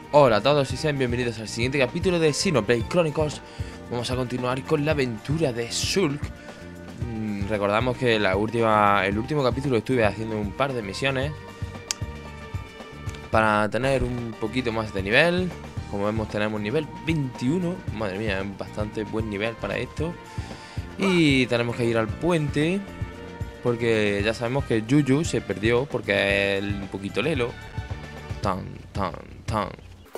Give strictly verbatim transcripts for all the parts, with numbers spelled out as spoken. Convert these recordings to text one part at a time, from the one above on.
Hola a todos y sean bienvenidos al siguiente capítulo de Xenoblade Chronicles. Vamos a continuar con la aventura de Shulk. mm, Recordamos que la última, el último capítulo estuve haciendo un par de misiones para tener un poquito más de nivel. Como vemos tenemos nivel veintiuno. Madre mía, es bastante buen nivel para esto. Y tenemos que ir al puente, porque ya sabemos que Juju se perdió porque es un poquito lelo. Tan, tan, tan.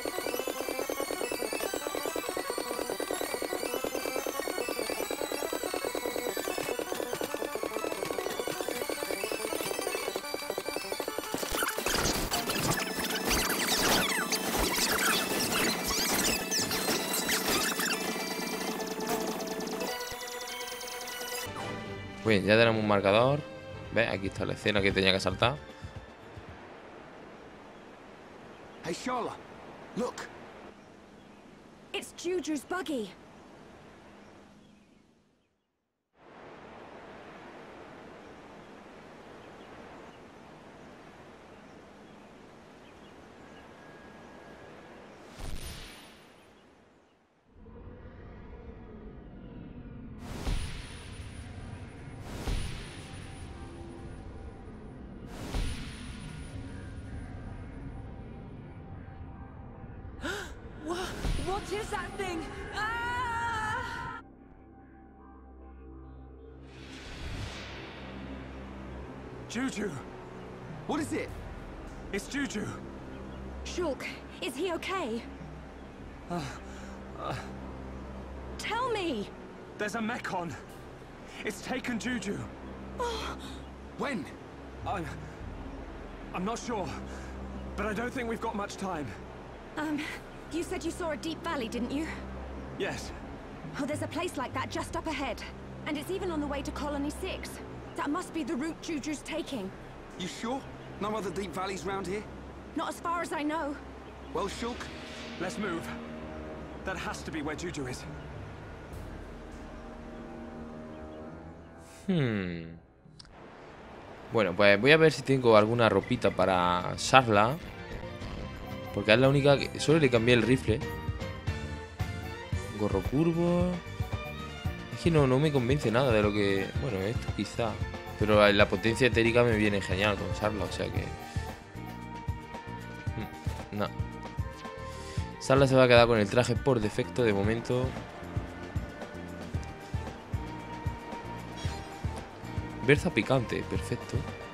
Bien, ya tenemos un marcador. ¿Ves? Aquí está la escena que tenía que saltar. Hey, Sharla, look. It's Juju's buggy. What is that thing? Ah! Juju. What is it? It's Juju. Shulk, is he okay? Tell me! There's a mech on. It's taken Juju. When? I'm... I'm not sure. But I don't think we've got much time. Um, you said you saw a deep valley, didn't you? Yes. Oh, there's a place like that just up ahead. And it's even on the way to Colony six. That must be the route Juju's taking. You sure? No other deep valleys round here? Not as far as I know. Well, Shulk, Let's move. That has to be where Juju is. Hmm. Bueno, pues voy a ver si tengo alguna ropita para Sharla, porque es la única que... Solo le cambié el rifle. Gorro curvo. Es que no, no me convence nada de lo que... Bueno, esto quizá. Pero la, la potencia etérica me viene genial con Sharla, o sea que... Hmm, no. Sharla se va a quedar con el traje por defecto de momento. Berza picante, perfecto.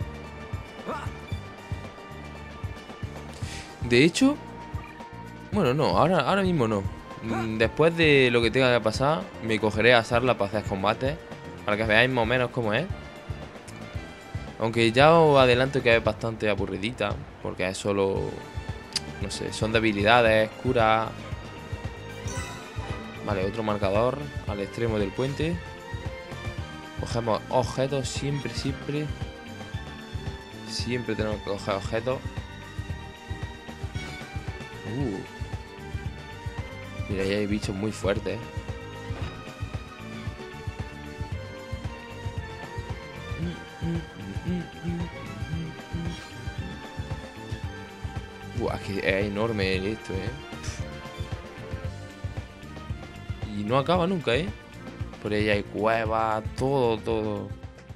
De hecho, bueno, no, ahora, ahora mismo no. Mm, Después de lo que tenga que pasar, me cogeré a Sharla para hacer combates, para que veáis más o menos cómo es. Aunque ya os adelanto que es bastante aburridita, porque es solo, no sé, son debilidades, cura. Vale, otro marcador al extremo del puente. Cogemos objetos, siempre, siempre. Siempre tenemos que coger objetos. Uh. Mira, ahí hay bichos muy fuertes. Buah, es que es enorme esto, eh. Y no acaba nunca, eh. Por ahí hay cuevas, todo, todo.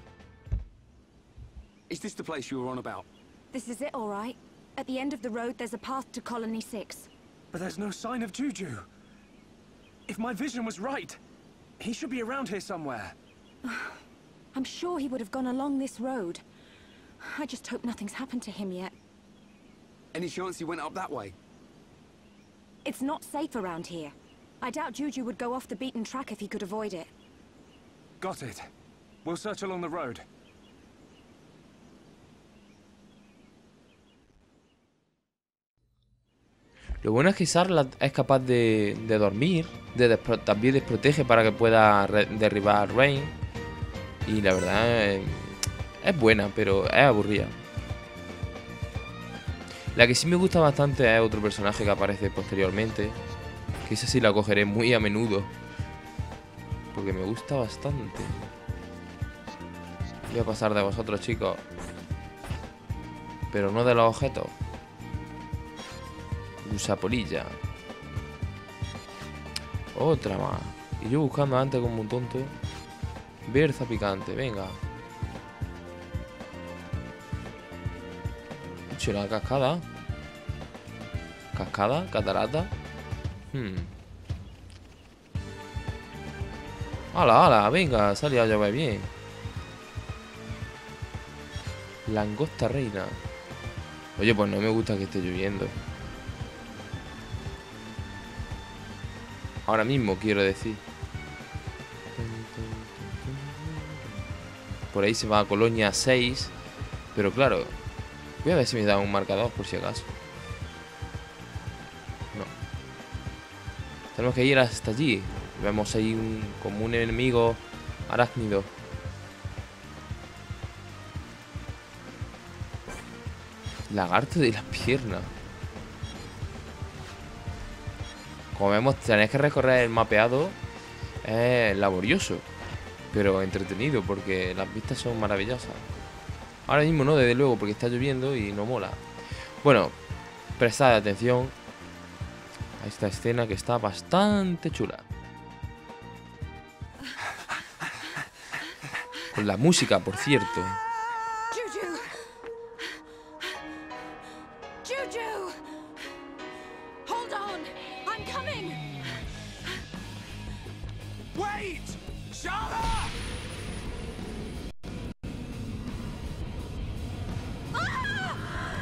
is this the place you were on about? This is it, all right. At the end of the road, there's a path to Colony six. But there's no sign of Juju. If my vision was right, he should be around here somewhere. I'm sure he would have gone along this road. I just hope nothing's happened to him yet. Any chance he went up that way? It's not safe around here. I doubt Juju would go off the beaten track if he could avoid it. Got it. We'll search along the road. Lo bueno es que Sharla es capaz de, de dormir, de despro también desprotege para que pueda derribar a Rain. Y la verdad es, es buena, pero es aburrida. La que sí me gusta bastante es otro personaje que aparece posteriormente, que esa sí la cogeré muy a menudo, porque me gusta bastante. Voy a pasar de vosotros, chicos, pero no de los objetos. Usapolilla. Otra más. Y yo buscando antes como un tonto. Berza picante, venga. La cascada. Cascada, catarata. Hmm. ¡Hala, hala! Venga, sale a llover bien. Langosta reina. Oye, pues no me gusta que esté lloviendo. Ahora mismo, quiero decir. Por ahí se va a Colonia seis. Pero claro, voy a ver si me da un marcador por si acaso. No. Tenemos que ir hasta allí. Vemos ahí un, como un enemigo arácnido. Lagarto de las piernas. Como vemos, tenéis que recorrer el mapeado. Es laborioso, pero entretenido, porque las vistas son maravillosas. Ahora mismo no, desde luego, porque está lloviendo y no mola. Bueno, prestad atención a esta escena que está bastante chula. Con la música, por cierto. Juju! Juju! Hold on! I'm coming! Wait! Shala! Ah!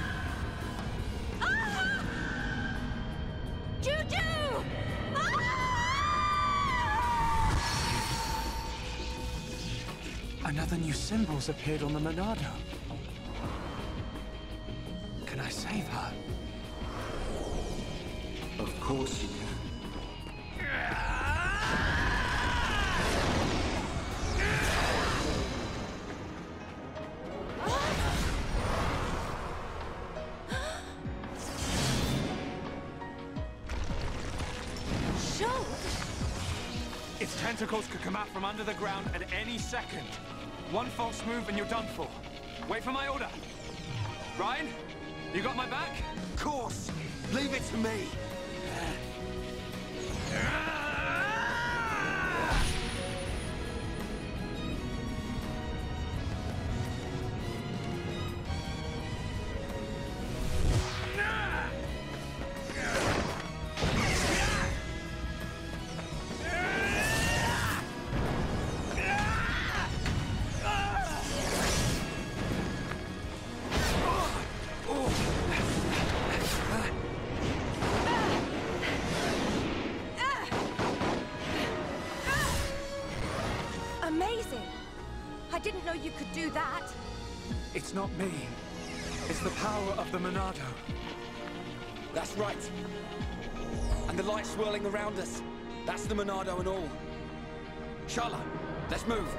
Ah! Juju! Another new symbol's appeared on the Monado. Can I save her? Of course you can. Its tentacles could come out from under the ground at any second. One false move and you're done for. Wait for my order. Ryan, you got my back? Of course! Leave it to me! Amazing! I didn't know you could do that. It's not me. It's the power of the Monado. That's right. And the light swirling around us. That's the Monado and all. Shala, let's move.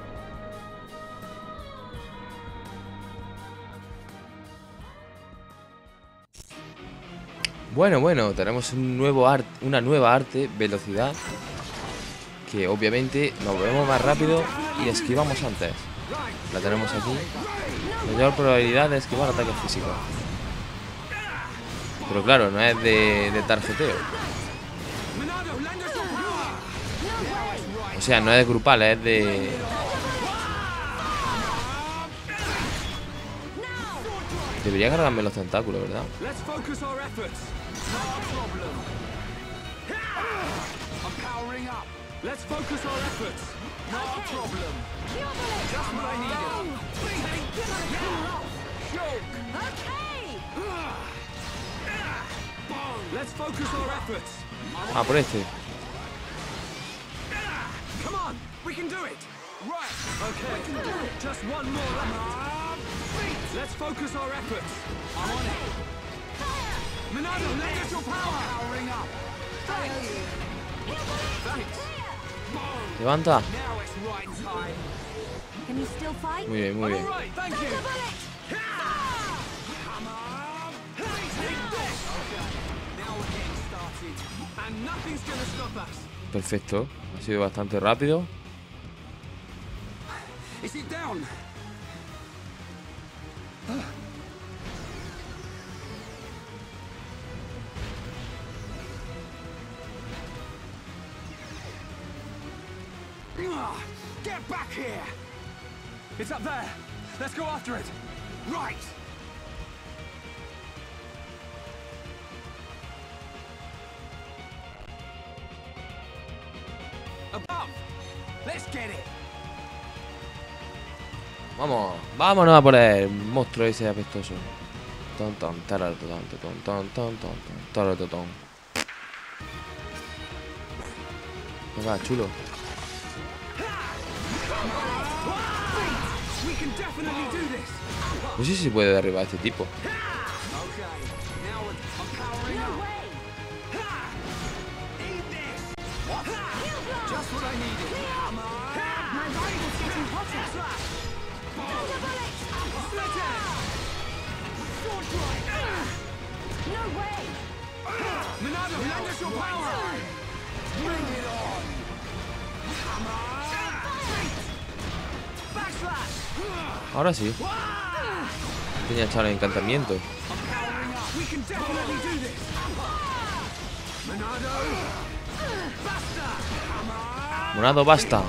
Bueno, bueno, tenemos un nuevo arte, una nueva arte, velocidad. Que obviamente nos movemos más rápido y esquivamos antes. La tenemos aquí. Mayor probabilidad de esquivar ataques físicos. Pero claro, no es de, de tarjeteo. O sea, no es grupal, es de... Debería cargarme los tentáculos, ¿verdad? Let's focus our efforts. No problem. Just what I needed. Okay! Let's focus our efforts. Ah, por este. Come on, we can do it. Right. Okay. Just one more left. Let's focus our efforts. I'm on it. Monado, lend us your power. Powering up. Thanks. Thanks. Levanta. Can you still fight? Muy bien, muy bien. Perfecto. Ha sido bastante rápido. Is it down? Get back here! It's up there. Let's go after it. Right. Above. Let's get it. Vamos, vámonos a por el monstruo ese apestoso. Ton, ton, taratotón, ton, ton, ton, ton, taratotón. Venga, chulo. No sé si se puede derribar a este tipo. Ahora sí. Tenía echado el encantamiento. Monado, basta.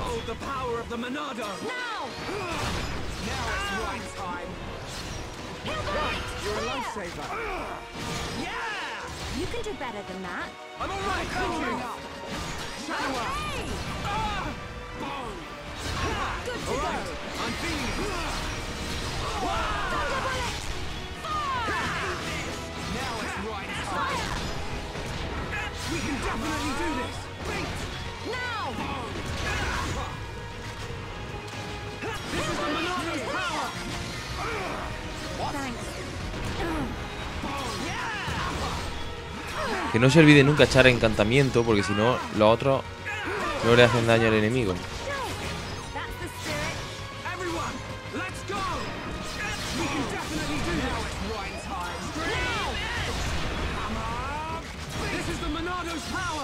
You can do better than that. I'm all right. Powering up. Shadow up. Good to All go. right. I'm feeling it. Now it's right time. We can definitely do this. Now! This is the Monado's power. Thanks. Que no se olvide nunca echar encantamiento, porque si no, los otros no le hacen daño al enemigo. That's the spirit. Everyone, let's go. We can definitely do this. Now it's right time. Come on. This is the Monado's power.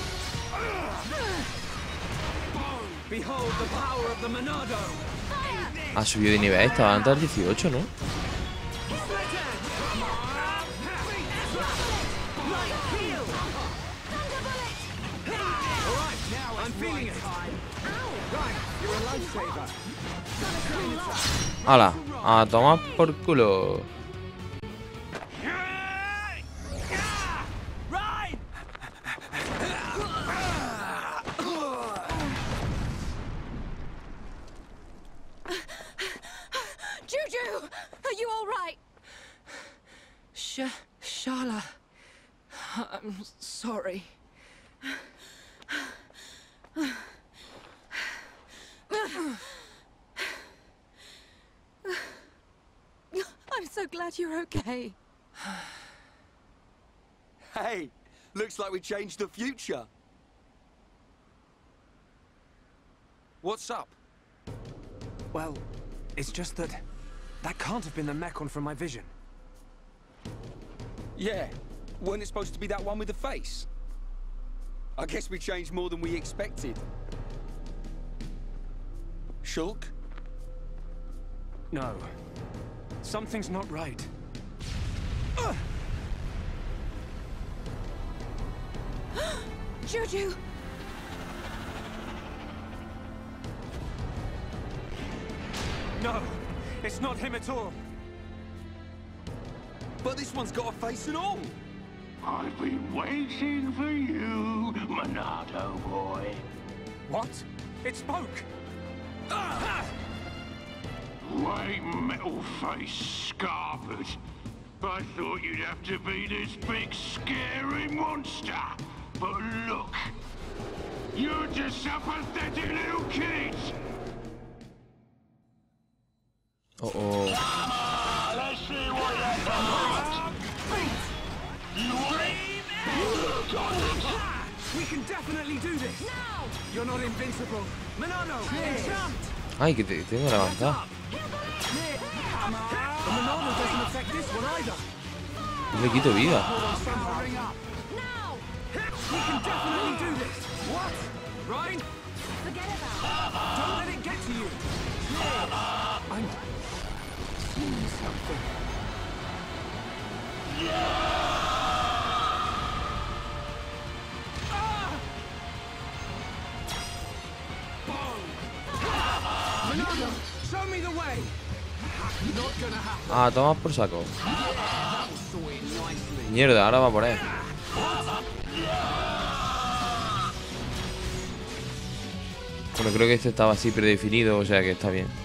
Behold the power of the Monado. Ha subido de nivel, estaba antes al dieciocho, ¿no? ¡Hala! A tomar por culo. Juju! Are you all right? Sh Shala. I'm sorry. I'm so glad you're okay. Hey, looks like we changed the future. What's up? Well, it's just that that can't have been the Mechon from my vision. Yeah, wasn't it supposed to be that one with the face? I guess we changed more than we expected. Shulk? No. Something's not right. Juju! No, it's not him at all. But this one's got a face and all. I've been waiting for you, Monado boy. What? It spoke! White metal face scarpered. I thought you'd have to be this big scary monster. But look, you're just a pathetic little kid. Oh, oh. Ah, let's see what that's about. You We can definitely do this! Now! You're not invincible! Monado, enchant! Ay, que te tengo que levantar. The Monado doesn't affect this one either! Le quito vida. Powering up! Now! We can definitely do this! What? Ryan? Forget about it. Don't let it get to you! I'm seeing something. Ah! Boom! Ah, toma por saco. Mierda, ahora va por él. Bueno, creo que este estaba así predefinido, o sea que está bien.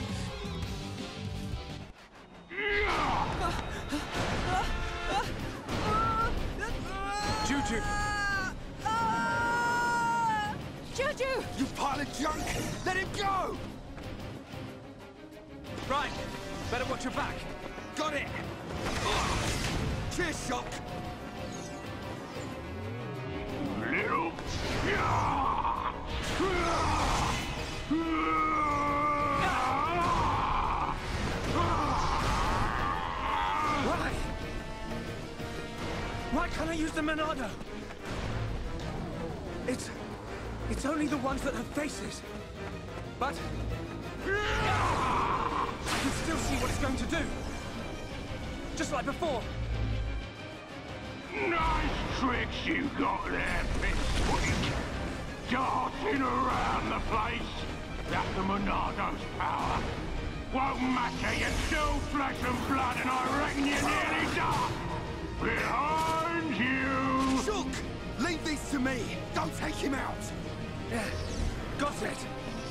Juju! Juju! You pile of junk! Let him go! Right, better watch your back. Got it! Cheers, Shock! Little... Why? Why can't I use the Monado? It's... It's only the ones that have faces. But... I can still see what it's going to do. Just like before. Nice tricks you got there, Pipsqueak. Darting around the place. That's the Monado's power. Won't matter, you're still flesh and blood, and I reckon you're nearly done. Behind you! Shook! Leave these to me! Don't take him out! Yeah, got it!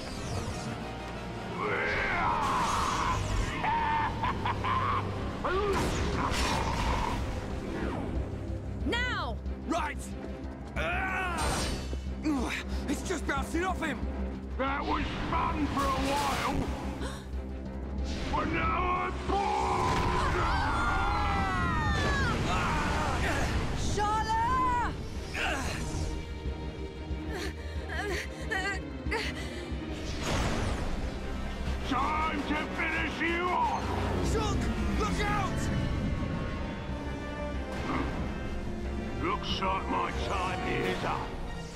Now! Right! Ah! It's just bouncing off him! That was fun for a while. But now I'm bored! Sharla! Time to finish you off! Shook! Look out! Looks like my time is up.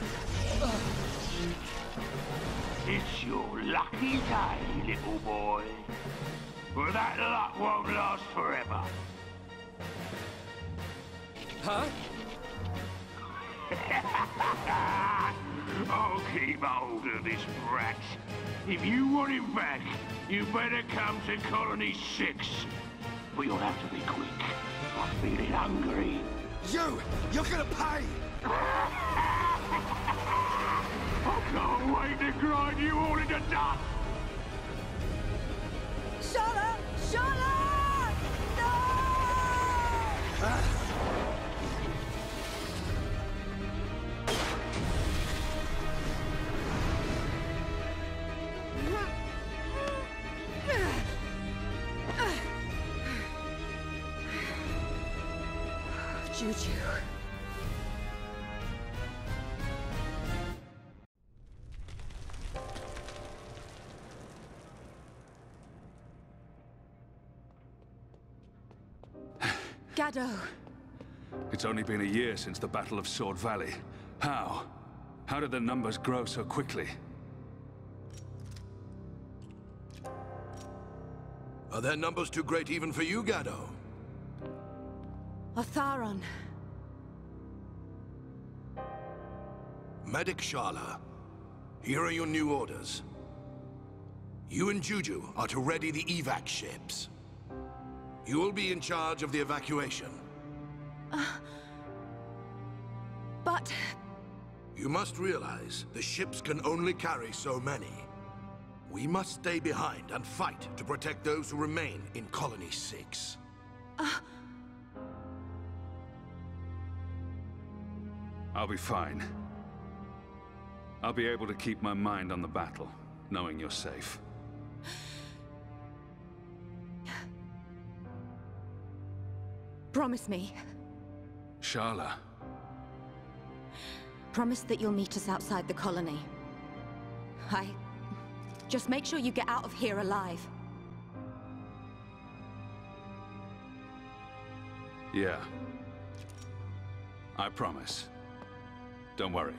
It's your lucky day, little boy. But that luck won't last forever. Huh? I'll keep hold of this brat. If you want him back, you better come to Colony six. But you'll have to be quick. I'm feeling hungry. You! You're gonna pay! I can't wait to grind you all into dust! Sharla! Sharla! No! Juju. Gado. It's only been a year since the Battle of Sword Valley. How? How did the numbers grow so quickly? Are their numbers too great even for you, Gado? Otharon. Medic Sharla, here are your new orders. You and Juju are to ready the evac ships. You will be in charge of the evacuation. Uh, but... You must realize the ships can only carry so many. We must stay behind and fight to protect those who remain in Colony six. Uh... I'll be fine. I'll be able to keep my mind on the battle, knowing you're safe. Promise me. Sharla. Promise that you'll meet us outside the colony. I... Just make sure you get out of here alive. Yeah. I promise. Don't worry.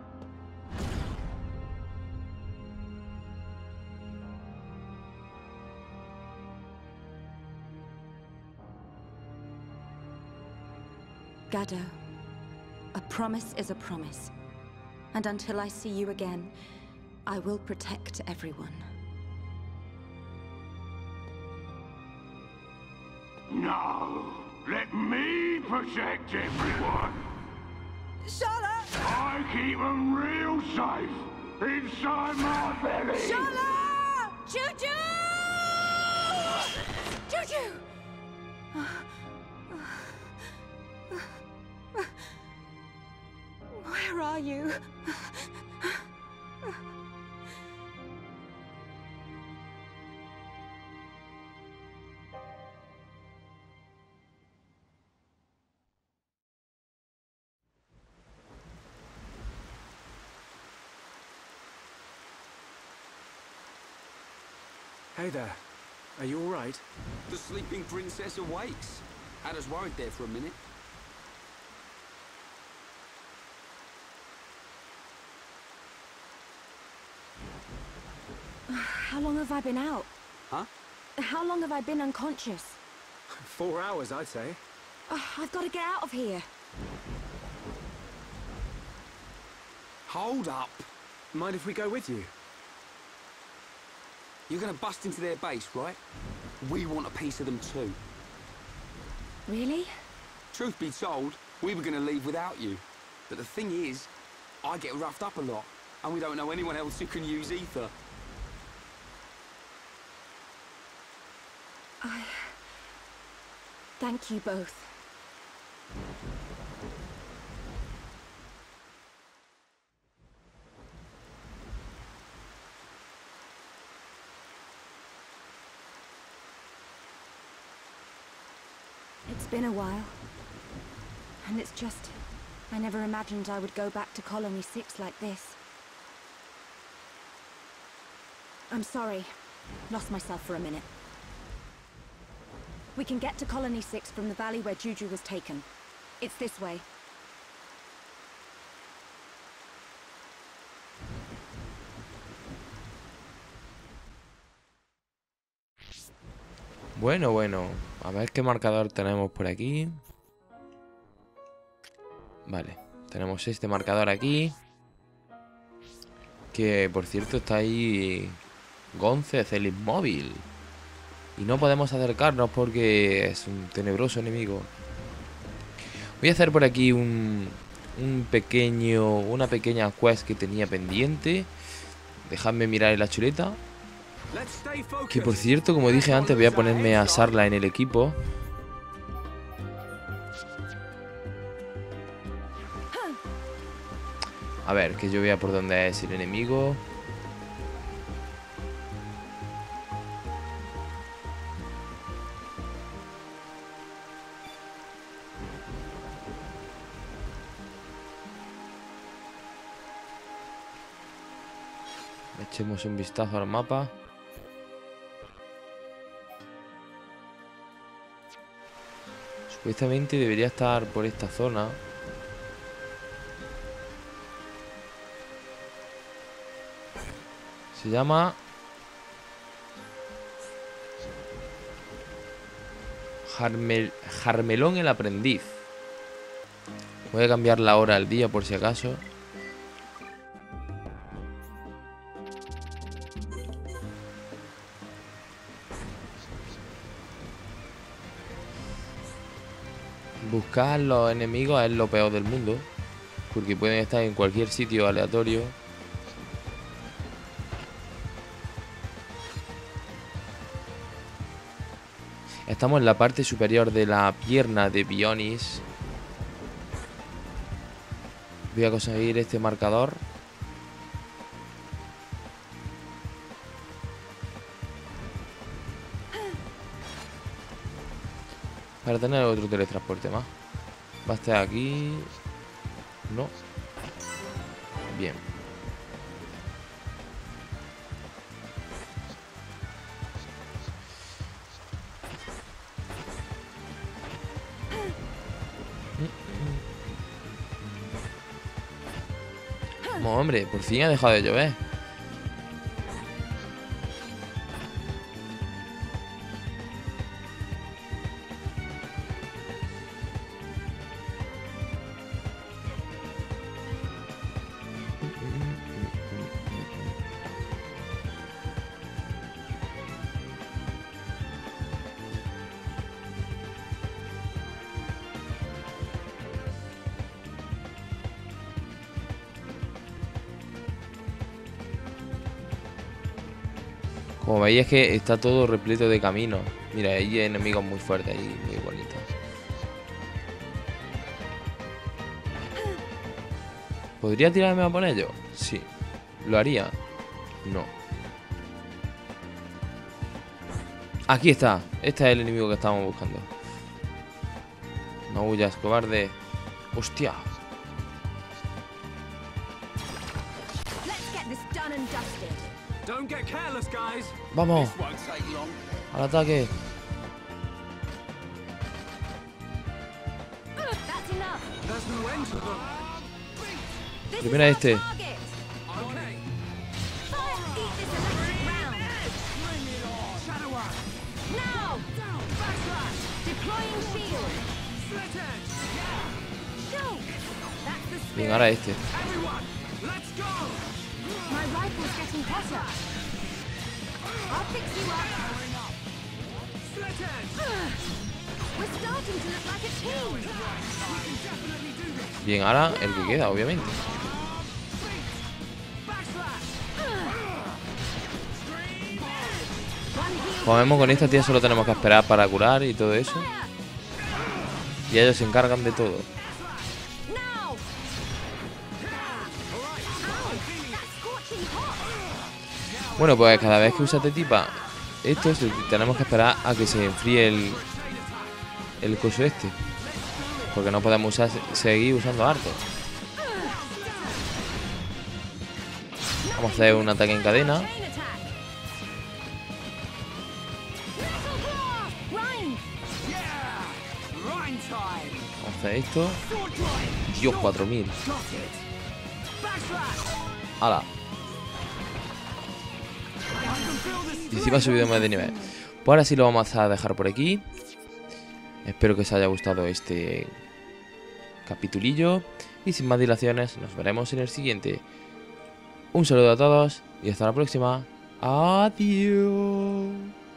Gado, a promise is a promise. And until I see you again, I will protect everyone. No. Let me protect everyone. Shala! I keep them real safe inside my belly. Shala! Juju! Juju! Where are you? Hey there. Are you all right? The sleeping princess awakes. Had us worried there for a minute. How long have I been out? Huh? How long have I been unconscious? Four hours, I'd say. Oh, I've got to get out of here. Hold up. Mind if we go with you? You're gonna bust into their base, right? We want a piece of them too. Really? Truth be told, we were gonna leave without you. But the thing is, I get roughed up a lot, and we don't know anyone else who can use ether. I... Thank you both. It's been a while. And it's just... I never imagined I would go back to Colony six like this. I'm sorry. Lost myself for a minute. We can get to Colony six from the valley where Juju was taken. It's this way. Bueno, bueno. A ver qué marcador tenemos por aquí. Vale. Tenemos este marcador aquí. Que, por cierto, está ahí Góncez, el inmóvil. Y no podemos acercarnos porque es un tenebroso enemigo. Voy a hacer por aquí un, un pequeño, una pequeña quest que tenía pendiente. Dejadme mirar en la chuleta. Que, por cierto, como dije antes, voy a ponerme a Sarla en el equipo. A ver, que yo vea por dónde es el enemigo. Echemos un vistazo al mapa. Supuestamente debería estar por esta zona. Se llama Jarmel... Jarmelón el aprendiz. Voy a cambiar la hora al día por si acaso. Buscar los enemigos es lo peor del mundo, porque pueden estar en cualquier sitio aleatorio. Estamos en la parte superior de la pierna de Bionis. Voy a conseguir este marcador. Para tener otro teletransporte más. Va a estar aquí. No. Bien. Vamos, hombre, por fin ha dejado de llover. Como veis es que está todo repleto de caminos. Mira, hay enemigos muy fuertes y muy bonitos. ¿Podría tirarme a por ellos? Sí. ¿Lo haría? No. Aquí está. Este es el enemigo que estábamos buscando. No huyas, cobarde. ¡Hostia! Let's get this done and dusted. Don't get careless, guys. ¡Vamos! Won't take long. ¡Al ataque! That's enough. There's no end to them. This Primero is our este. target. Okay. Fire! Eat this electric round. Shadow Eye. Now! Backslash. Deploying shield. Split Edge. Shoot! That's the Bien, spirit. ahora este. Everyone, let's go. My rifle's getting hotter. I'll fix you up. Split Edge. We're starting to look like a team. We can definitely do this. Bien, ahora el que queda, obviamente. Backslash. One heal. Como vemos con esta tía solo tenemos que esperar para curar y todo eso. Y ellos se encargan de todo. Now! Ow! That's scorching hot. Bueno, pues cada vez que usa este tipa, esto se- tenemos que esperar a que se enfríe el, el coso este. Porque no podemos usar, seguir usando harto. Vamos a hacer un ataque en cadena. Chain attack. Metal Claw. Rhyme. Yeah. Rhyme time. Vamos a hacer esto. Sword drive. Dios, cuatro mil. Got it. Backslash. ¡Hala! I can feel this. Y encima ha subido más de nivel. Pues ahora sí lo vamos a dejar por aquí. Espero que os haya gustado este capitulillo. Y sin más dilaciones, nos veremos en el siguiente. Un saludo a todos y hasta la próxima. Adiós.